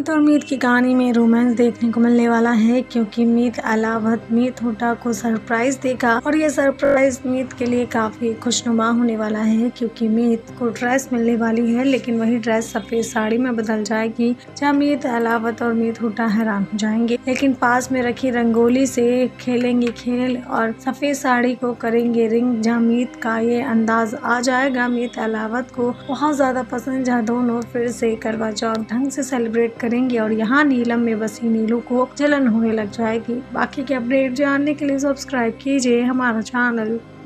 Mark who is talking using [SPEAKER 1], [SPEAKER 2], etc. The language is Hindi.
[SPEAKER 1] अलावत और मीत की कहानी में रोमांस देखने को मिलने वाला है, क्योंकि मीत अलावत मीत हुड्डा को सरप्राइज देगा और ये सरप्राइज मीत के लिए काफी खुशनुमा होने वाला है, क्योंकि मीत को ड्रेस मिलने वाली है, लेकिन वही ड्रेस सफेद साड़ी में बदल जाएगी। जहाँ मीत अलावत और मीत हुड्डा हैरान हो जाएंगे, लेकिन पास में रखी रंगोली से खेलेंगे खेल और सफेद साड़ी को करेंगे रिंग। जहाँ मीत का ये अंदाज आ जाएगा मीत अलावत को बहुत ज्यादा पसंद, जहाँ दोनों फिर से करवा चौथ ढंग से सेलिब्रेट करेंगे और यहाँ नीलम में बसी नीलू को जलन होने लग जाएगी। बाकी के अपडेट जानने के लिए सब्सक्राइब कीजिए हमारा चैनल।